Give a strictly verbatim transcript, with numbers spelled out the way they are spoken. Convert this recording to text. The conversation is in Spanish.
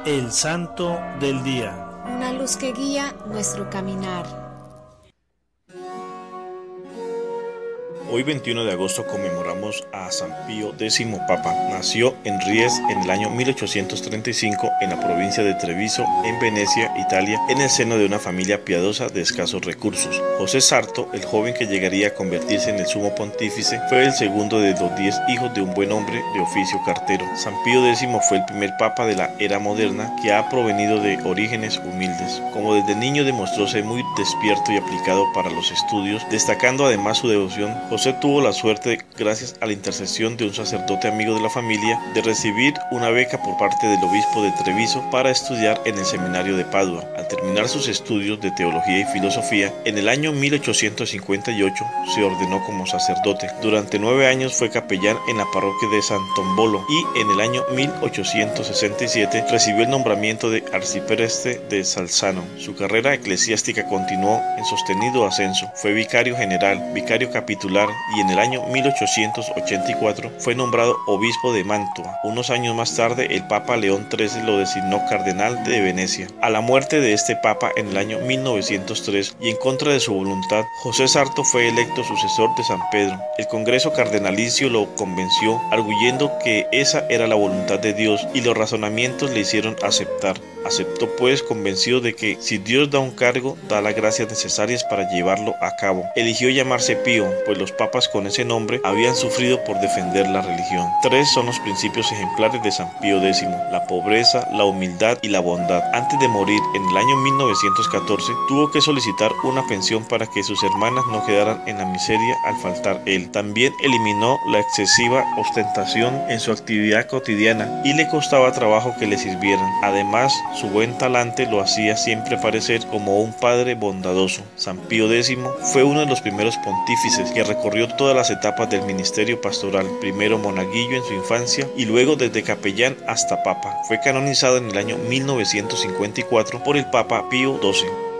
El Santo del Día. Una luz que guía nuestro caminar. Hoy veintiuno de agosto conmemoramos a San Pío X Papa. Nació en Ries en el año mil ochocientos treinta y cinco en la provincia de Treviso, en Venecia, Italia, en el seno de una familia piadosa de escasos recursos. José Sarto, el joven que llegaría a convertirse en el sumo pontífice, fue el segundo de los diez hijos de un buen hombre de oficio cartero. San Pío X fue el primer papa de la era moderna que ha provenido de orígenes humildes. Como desde niño demostró ser muy despierto y aplicado para los estudios, destacando además su devoción, José tuvo la suerte, gracias a la intercesión de un sacerdote amigo de la familia, de recibir una beca por parte del obispo de Treviso para estudiar en el seminario de Padua. Al terminar sus estudios de teología y filosofía, en el año mil ochocientos cincuenta y ocho se ordenó como sacerdote. Durante nueve años fue capellán en la parroquia de San Tombolo y en el año mil ochocientos sesenta y siete recibió el nombramiento de arcipreste de Salzano. Su carrera eclesiástica continuó en sostenido ascenso. Fue vicario general, vicario capitular y en el año mil ochocientos ochenta y cuatro fue nombrado obispo de Mantua. Unos años más tarde el Papa León trece lo designó cardenal de Venecia. A la muerte de este Papa en el año mil novecientos tres y en contra de su voluntad, José Sarto fue electo sucesor de San Pedro. El Congreso Cardenalicio lo convenció, arguyendo que esa era la voluntad de Dios, y los razonamientos le hicieron aceptar. Aceptó pues, convencido de que si Dios da un cargo, da las gracias necesarias para llevarlo a cabo. Eligió llamarse Pío, pues los papas con ese nombre habían sufrido por defender la religión. Tres son los principios ejemplares de San Pío X: la pobreza, la humildad y la bondad. Antes de morir en el año mil novecientos catorce, tuvo que solicitar una pensión para que sus hermanas no quedaran en la miseria al faltar él. También eliminó la excesiva ostentación en su actividad cotidiana y le costaba trabajo que le sirvieran. Además, su buen talante lo hacía siempre parecer como un padre bondadoso. San Pío X fue uno de los primeros pontífices que recorrió todas las etapas del ministerio pastoral, primero monaguillo en su infancia y luego desde capellán hasta papa. Fue canonizado en el año mil novecientos cincuenta y cuatro por el Papa Pío doce.